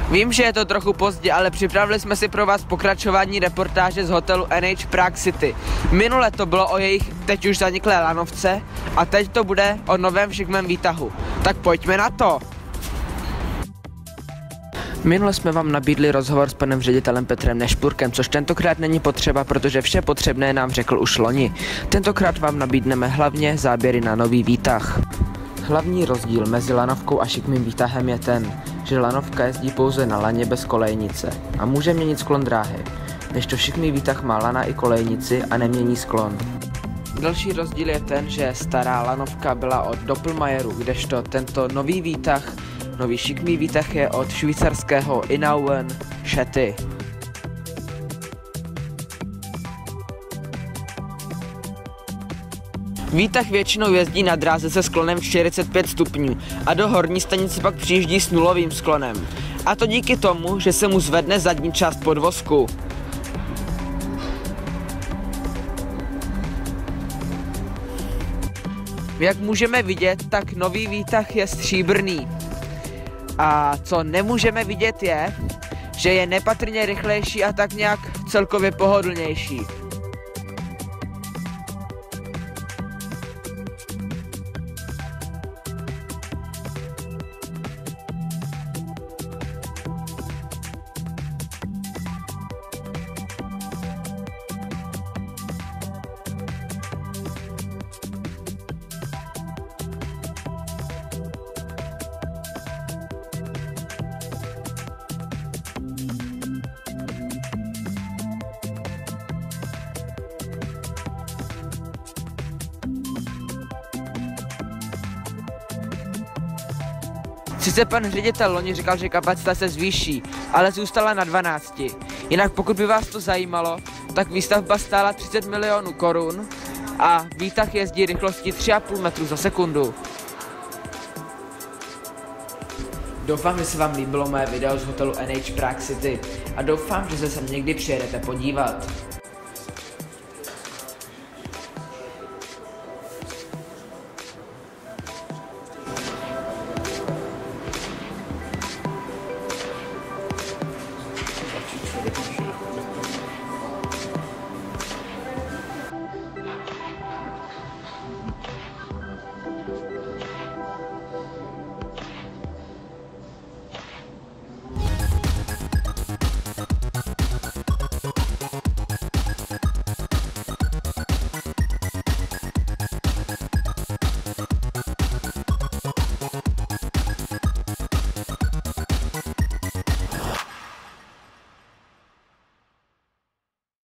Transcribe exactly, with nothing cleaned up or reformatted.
Vím, že je to trochu pozdě, ale připravili jsme si pro vás pokračování reportáže z hotelu N H Prague City. Minule to bylo o jejich teď už zaniklé lanovce a teď to bude o novém šikmém výtahu. Tak pojďme na to! Minule jsme vám nabídli rozhovor s panem ředitelem Petrem Nešpurkem, což tentokrát není potřeba, protože vše potřebné nám řekl už loni. Tentokrát vám nabídneme hlavně záběry na nový výtah. Hlavní rozdíl mezi lanovkou a šikmým výtahem je ten, že lanovka jezdí pouze na laně bez kolejnice a může měnit sklon dráhy, nežto šikmý výtah má lana i kolejnici a nemění sklon. Další rozdíl je ten, že stará lanovka byla od Doppelmayeru, kdežto tento nový výtah, nový šikmý výtah je od švýcarského Inauen Shetty. Výtah většinou jezdí na dráze se sklonem čtyřicet pět stupňů a do horní stanice pak přijíždí s nulovým sklonem. A to díky tomu, že se mu zvedne zadní část podvozku. Jak můžeme vidět, tak nový výtah je stříbrný. A co nemůžeme vidět je, že je nepatrně rychlejší a tak nějak celkově pohodlnější. Sice pan ředitel loni říkal, že kapacita se zvýší, ale zůstala na dvanácti. Jinak pokud by vás to zajímalo, tak výstavba stála třicet milionů korun a výtah jezdí rychlostí tři a půl metru za sekundu. Doufám, že se vám líbilo moje video z hotelu N H Prague City a doufám, že se sem někdy přijedete podívat.